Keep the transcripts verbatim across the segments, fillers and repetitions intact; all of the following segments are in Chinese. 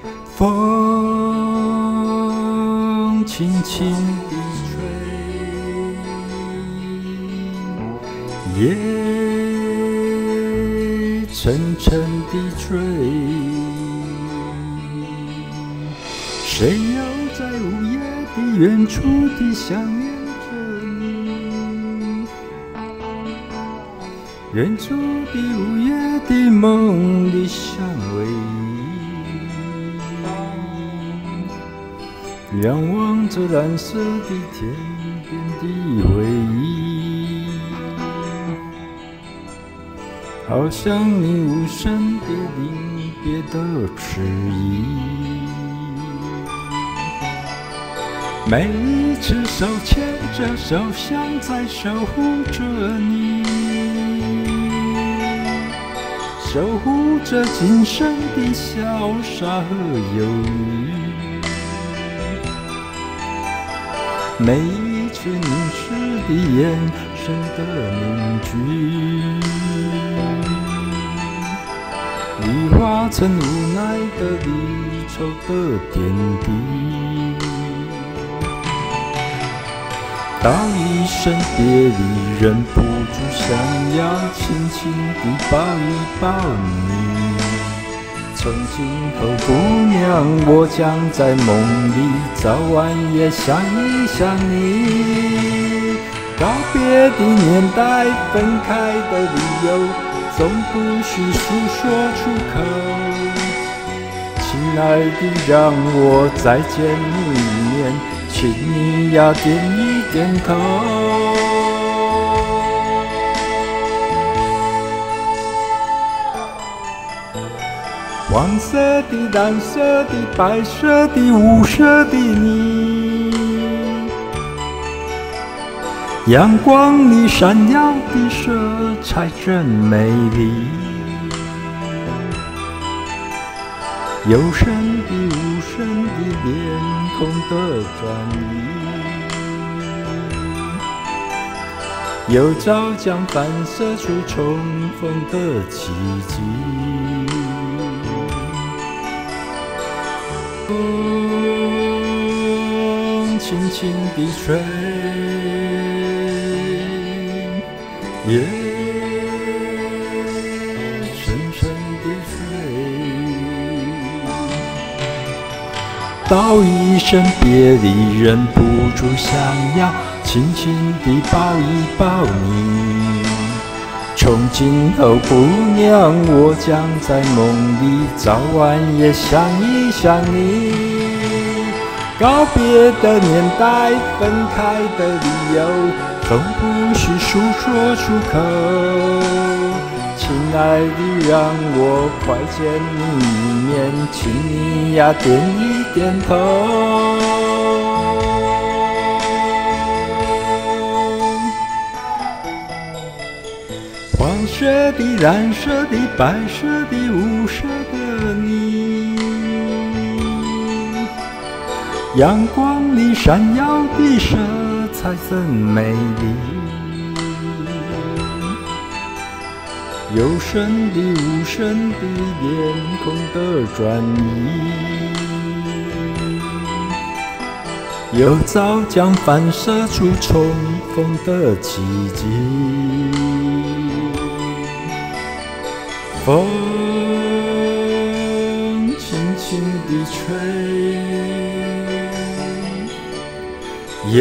风轻轻地吹，夜沉沉地追。谁又在午夜的远处地想念着你？远处的午夜的梦的香味，仰望着蓝色的天边的回忆，好像你无声的临别的迟疑。每一次手牵着手，像在守护着你，守护着今生的潇洒和忧郁。每一次凝视的眼神的凝聚，已化成无奈的离愁的点滴。道一声别离，忍不住想要轻轻地抱一抱你。从今后，姑娘，我将在梦里早晚也想一想你。告别的年代，分开的理由，总不需诉说出口。亲爱的，让我再见你一面，请你呀点一点头。黄色的、蓝色的、白色的、无色的你，阳光里闪耀的色彩真美丽。有声的、无声的、脸孔的转移，有朝将反射出重逢的奇迹。风轻轻地吹，夜深深地睡。道一声别离，忍不住想要轻轻地抱一抱你。从今后，姑娘，我将在梦里早晚也想一想你。告别的年代，分开的理由，总不需诉说出口。亲爱的，让我快见你一面，请你呀点一点头。黄色的、蓝色的、白色的、无色的你，阳光里闪耀的色彩真美丽。有声的、无声的、脸孔的转移，有朝将反射出重逢的奇迹。风轻轻地吹，夜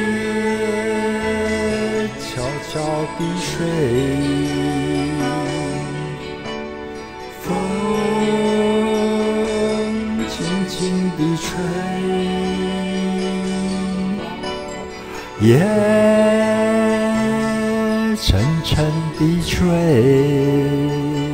悄悄地睡。风轻轻地吹，夜沉沉地吹。